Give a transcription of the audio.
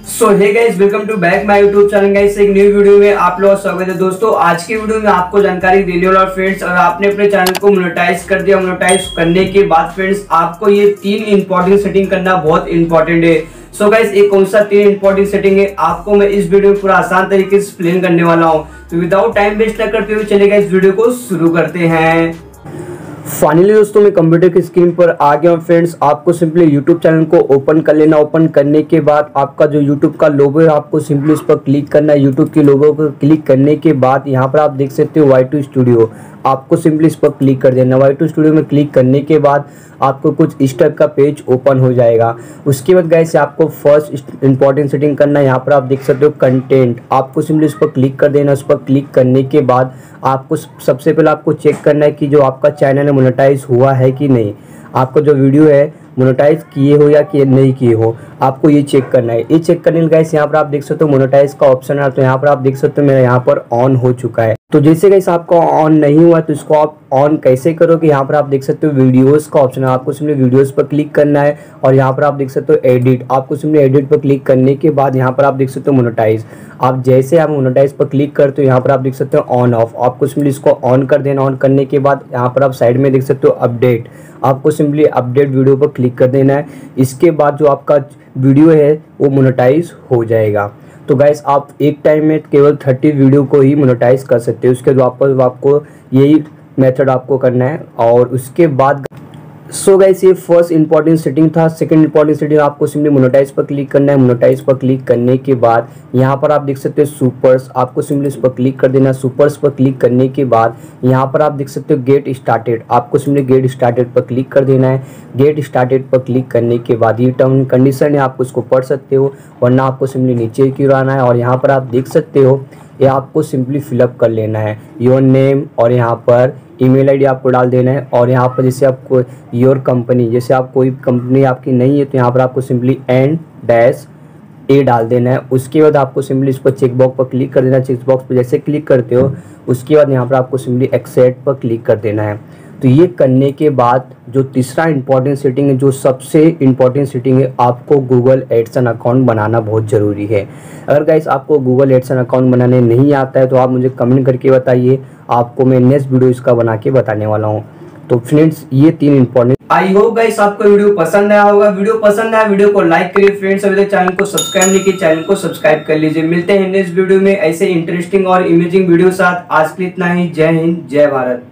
So hey guys, welcome to back my YouTube channel guys. एक new video में आप लोगों का स्वागत है। दोस्तों आज की वीडियो में आपको जानकारी देने वाला फ्रेंड्स, अगर आपने अपने चैनल को मोनेटाइज कर दिया, मोनेटाइज करने के बाद फ्रेंड्स आपको ये 3 इंपॉर्टेंट सेटिंग करना बहुत इंपॉर्टेंट है। सो गाइस, एक कौन सा 3 इंपॉर्टेंट सेटिंग है आपको मैं इस वीडियो में पूरा आसान तरीके से एक्सप्लेन करने वाला हूँ। तो विदाउट टाइम वेस्ट न करते हुए चलेगा इस वीडियो को शुरू करते हैं। फाइनली दोस्तों मैं कंप्यूटर की स्क्रीन पर आ गया हूँ फ्रेंड्स। आपको सिंपली यूट्यूब चैनल को ओपन कर लेना। ओपन करने के बाद आपका जो यूट्यूब का लोगो है आपको सिंपली इस पर क्लिक करना है। यूट्यूब के लोगो पर क्लिक करने के बाद यहाँ पर आप देख सकते हो Y2 स्टूडियो, आपको सिंपली इस पर क्लिक कर देना। Y2 स्टूडियो में क्लिक करने के बाद आपको कुछ इस टाइप का पेज ओपन हो जाएगा। उसके बाद गाइस आपको फर्स्ट इंपॉर्टेंट सेटिंग करना है। यहाँ पर आप देख सकते हो कंटेंट, आपको सिंपली इस पर क्लिक कर देना। उस पर क्लिक करने के बाद आपको सबसे पहले आपको चेक करना है कि जो आपका चैनल है मोनेटाइज हुआ है कि नहीं। आपका जो वीडियो है मोनेटाइज किए हो या कि नहीं किए हो, आपको ये चेक करना है। ये चेक करने के गाइस यहाँ पर आप देख सकते हो मोनेटाइज का ऑप्शन है। तो यहाँ पर आप देख सकते हो मेरा यहाँ पर ऑन हो चुका है। तो जैसे गाइस आपका ऑन नहीं हुआ तो इसको आप ऑन कैसे करोगे, यहाँ पर आप देख सकते हो वीडियोस का ऑप्शन है। आपको सिंपली वीडियोस पर क्लिक करना है और यहाँ पर आप देख सकते हो एडिट, आपको सिंपली एडिट पर क्लिक करने के बाद यहाँ पर आप देख सकते हो मोनेटाइज। आप जैसे आप मोनेटाइज पर क्लिक करते हो यहाँ पर आप देख सकते हो ऑन ऑफ, आपको सिंपली इसको ऑन कर देना। ऑन करने के बाद यहाँ पर आप साइड में देख सकते हो अपडेट, आपको सिंपली अपडेट वीडियो पर क्लिक कर देना है। इसके बाद जो आपका वीडियो है वो मोनेटाइज हो जाएगा। तो गाइस आप एक टाइम में केवल 30 वीडियो को ही मोनेटाइज कर सकते हो। उसके बाद आपको यही मेथड आपको करना है। और उसके बाद सो गाइस ये फर्स्ट इंपॉर्टेंट सेटिंग था। सेकंड इंपॉर्टेंट सेटिंग आपको सिंपली मोनेटाइज पर क्लिक करना है। मोनेटाइज पर क्लिक करने के बाद यहाँ पर आप देख सकते हो सुपर्स, आपको सिंपली इस पर क्लिक कर देना। सुपर्स पर क्लिक करने के बाद यहाँ पर आप देख सकते हो गेट स्टार्टेड, आपको सिंपली गेट स्टार्टेड पर क्लिक कर देना है। गेट स्टार्टेड पर क्लिक करने के बाद ये टर्म एंड कंडीशन है, आपको इसको पढ़ सकते हो, वरना आपको सिंपली नीचे क्यों आना है। और यहाँ पर आप देख सकते हो ये आपको सिंपली फिलअप कर लेना है योर नेम, और यहाँ पर ईमेल आईडी आपको डाल देना है। और यहाँ पर जैसे आपको योर कंपनी, जैसे आप कोई कंपनी आपकी नहीं है तो यहाँ पर आपको सिंपली N-A डाल देना है। उसके बाद आपको सिंपली इस पर चेक बॉक्स पर क्लिक कर देना है। चेक बॉक्स पर जैसे क्लिक करते हो उसके बाद यहाँ पर आपको सिंपली एक्सेप्ट पर क्लिक कर देना है। तो ये करने के बाद जो तीसरा इंपॉर्टेंट सेटिंग है, जो सबसे इंपॉर्टेंट सेटिंग है, आपको गूगल एडसन अकाउंट बनाना बहुत ज़रूरी है। अगर गाइस आपको गूगल एडसन अकाउंट बनाने नहीं आता है तो आप मुझे कमेंट करके बताइए, आपको मैं नेक्स्ट वीडियो इसका बना के बताने वाला हूँ। तो फ्रेंड्स ये 3 इंपॉर्टेंट, आई होप गाइस आपको वीडियो पसंद आया होगा। वीडियो पसंद आया वीडियो को लाइक करिए फ्रेंड्स। अभी तक चैनल को सब्सक्राइब नहीं किया चैनल को सब्सक्राइब कर लीजिए। मिलते हैं नेक्स्ट वीडियो में ऐसे इंटरेस्टिंग और इमेजिंग वीडियो साथ। आज के लिए इतना ही। जय हिंद, जय भारत।